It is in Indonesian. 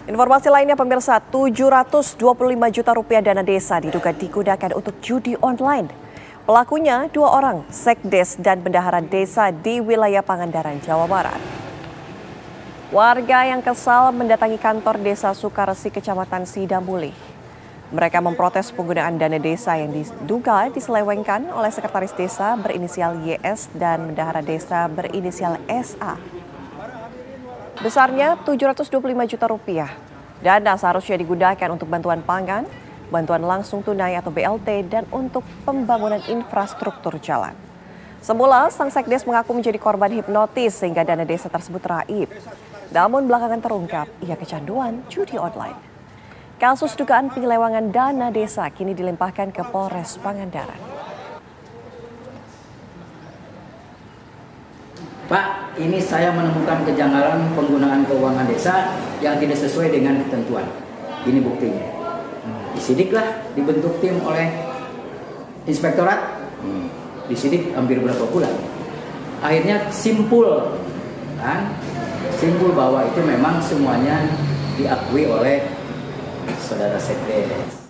Informasi lainnya pemirsa, 725 juta rupiah dana desa diduga digunakan untuk judi online. Pelakunya 2 orang, sekdes dan bendahara desa di wilayah Pangandaran, Jawa Barat. Warga yang kesal mendatangi kantor desa Sukaresi, Kecamatan Sidamuli. Mereka memprotes penggunaan dana desa yang diduga diselewengkan oleh sekretaris desa berinisial YS dan bendahara desa berinisial SA. Besarnya 725 juta rupiah. Dana seharusnya digunakan untuk bantuan pangan, bantuan langsung tunai atau BLT, dan untuk pembangunan infrastruktur jalan. Semula, sang sekdes mengaku menjadi korban hipnotis sehingga dana desa tersebut raib. Namun belakangan terungkap, ia kecanduan judi online. Kasus dugaan penyelewengan dana desa kini dilimpahkan ke Polres Pangandaran. Pak, ini saya menemukan kejanggalan penggunaan keuangan desa yang tidak sesuai dengan ketentuan. Ini buktinya. Disidiklah, dibentuk tim oleh inspektorat. Disidik hampir berapa bulan. Akhirnya simpul, kan? Simpul bahwa itu memang semuanya diakui oleh saudara sekdes.